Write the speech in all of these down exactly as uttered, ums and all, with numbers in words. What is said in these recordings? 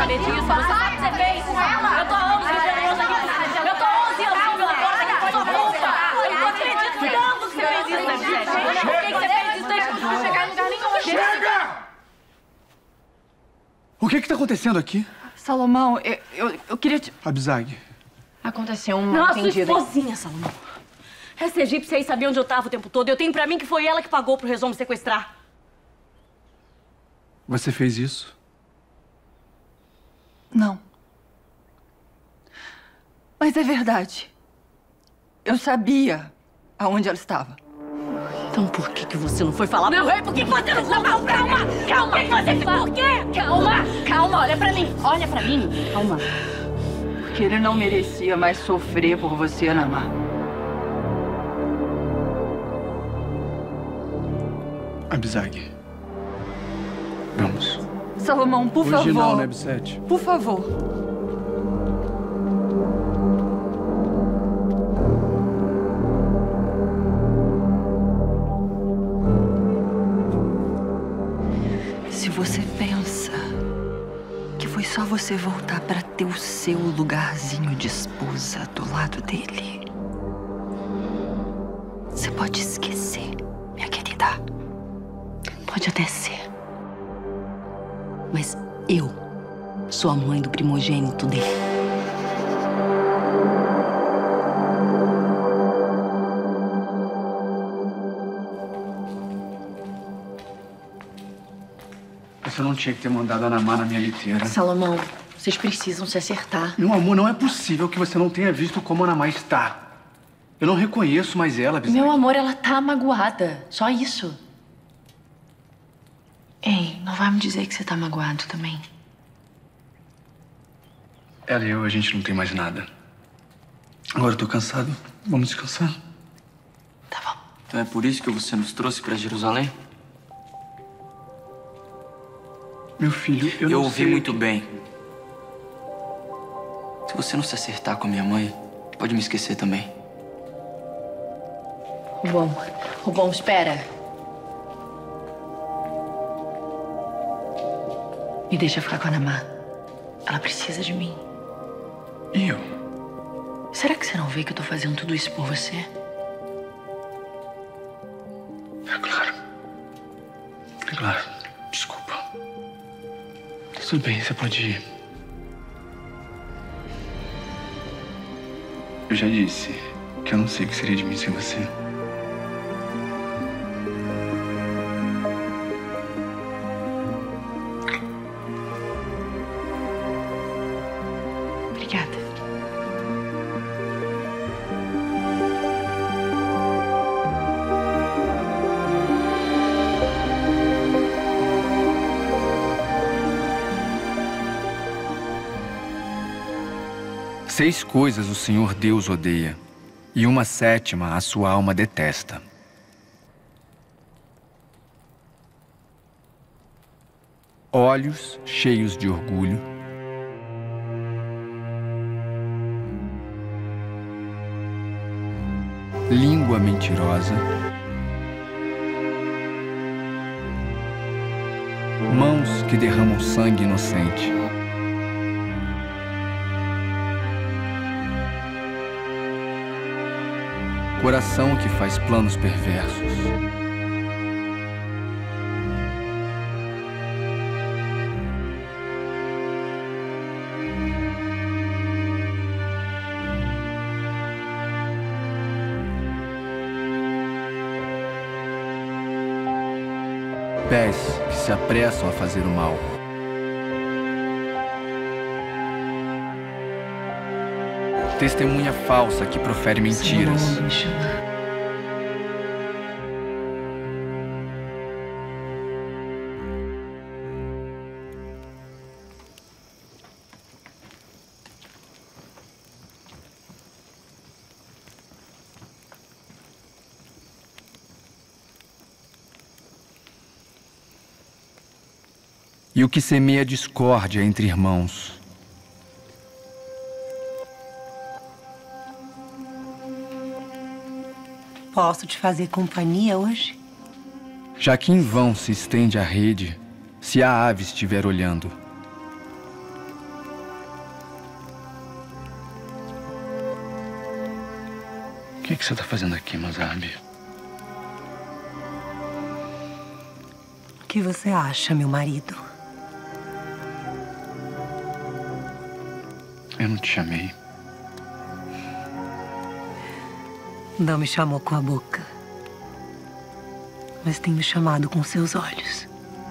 saber disso. Você sabe o que você fez com ela? Eu tô há anos vivendo longe aqui. Eu tô há onze anos vivendo longe aqui por sua culpa. Eu não tô acreditando que você fez isso, Sete. Por que você fez isso desde que não chegar em lugar nenhum? Chega! O que que tá acontecendo aqui? Salomão, eu, eu, eu queria te... Abzag. Aconteceu uma Nossa, entendida. Nossa, esposinha, Salomão. Essa egípcia aí sabia onde eu tava o tempo todo. Eu tenho pra mim que foi ela que pagou pro Rezon me sequestrar. Você fez isso? Não. Mas é verdade. Eu sabia aonde ela estava. Então por que que você não foi falar pro rei? Por que você não foi? Calma, calma! Calma! Por que você fez? Por quê? Calma! Calma, olha pra mim! Olha pra mim! Calma. Porque ele não merecia mais sofrer por você, Namá. Abzag. Vamos. Salomão, por Hoje favor. Hoje não, né, Sete? Por favor. Se você pensa que foi só você voltar pra ter o seu lugarzinho de esposa do lado dele, você pode esquecer, minha querida. Pode até ser. Mas eu sou a mãe do primogênito dele. Você não tinha que ter mandado a Namá na minha liteira. Salomão, vocês precisam se acertar. Meu amor, não é possível que você não tenha visto como a Namá está. Eu não reconheço mais ela, Abzag. Meu amor, ela tá magoada. Só isso. Ei, não vai me dizer que você tá magoado também. Ela e eu, a gente não tem mais nada. Agora eu tô cansado. Vamos descansar. Tá bom. Então é por isso que você nos trouxe pra Jerusalém? Meu filho, eu, eu não ouvi sei... muito bem. Se você não se acertar com a minha mãe, pode me esquecer também. Rubom, Rubom, espera. Me deixa ficar com a Namá. Ela precisa de mim. E eu? Será que você não vê que eu tô fazendo tudo isso por você? É claro. É claro. Desculpa. Tudo bem, você pode ir. Eu já disse que eu não sei o que seria de mim sem você. Obrigada. Seis coisas o Senhor Deus odeia, e uma sétima a sua alma detesta: olhos cheios de orgulho, língua mentirosa, mãos que derramam sangue inocente, coração que faz planos perversos. Pés que se apressam a fazer o mal. Testemunha falsa que profere mentiras. E o que semeia discórdia entre irmãos. Posso te fazer companhia hoje? Já que em vão se estende a rede, se a ave estiver olhando. que, que você tá fazendo aqui, Mazabi? O que você acha, meu marido? Eu não te chamei. Não me chamou com a boca, mas tem me chamado com seus olhos.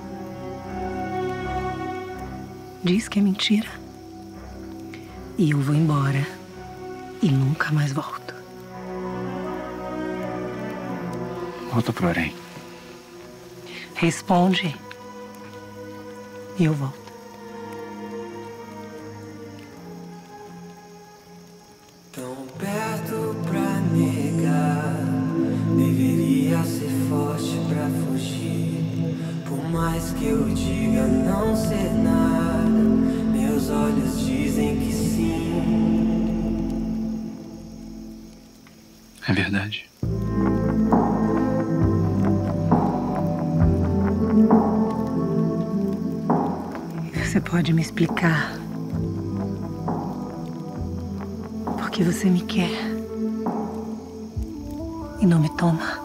Diz que é mentira. E eu vou embora e nunca mais volto. Volta pro harém. Responde e eu volto. Tão perto pra negar, deveria ser forte pra fugir. Por mais que eu diga não ser nada, meus olhos dizem que sim. É verdade. Você pode me explicar por que você me quer e não me toma?